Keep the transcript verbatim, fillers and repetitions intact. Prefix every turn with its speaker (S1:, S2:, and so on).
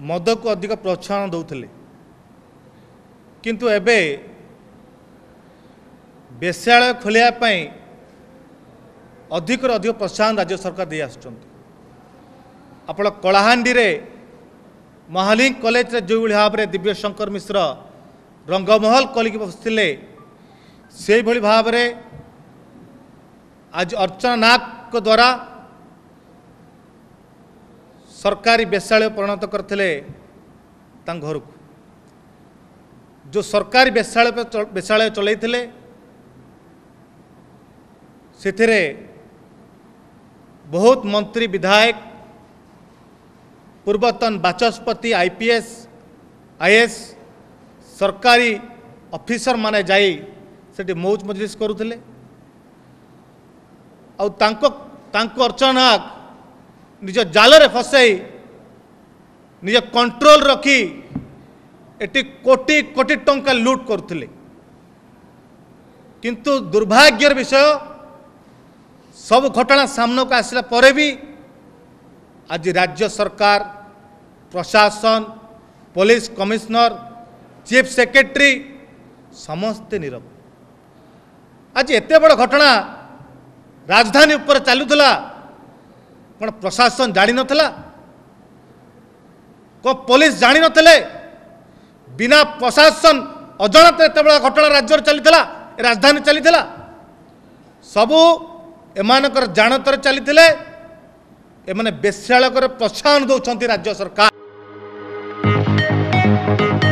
S1: मद को अधिक प्रोत्साहन दौले किंतु एबे बेश्यालय खोलिया अधिक अधिक प्रोत्साहन राज्य सरकार दे आसुचंती। कलाहांडी रे महालिंग कॉलेज रे जो भाव में दिव्य शंकर मिश्र रंगमहल कलिकी बसते से भली भाव में आज अर्चना नाग द्वारा सरकारी बेश्यालय परिणत करते घर को जो सरकारी बेश्यालय बेश्यालय चलते से बहुत मंत्री विधायक पूर्वतन बाचस्पति आईपीएस आईएएस सरकारी ऑफिसर माने जाई सेठी मौज मजलिस करुले आ तांको तांको अर्चना निज जाल रे फसाई निज कंट्रोल रखी एटी कोटी कोटी टंका लूट करथिले। किंतु दुर्भाग्यर विषय सब घटना सामना को आसला परे भी आज राज्य सरकार प्रशासन पुलिस कमिश्नर चीफ सेक्रेटरी समस्ते नीरव। आज एते बड़ घटना राजधानी ऊपर चलुला कौन प्रशासन जानी नथला कौन पुलिस जानी नथले बिना प्रशासन अजाणत एते बड़ घटना राज्य चलीला राजधानी चलीला सबू एमानकर जानतर चलीथिले एमाने बेश्यालय प्रोत्साहन दौरान राज्य सरकार।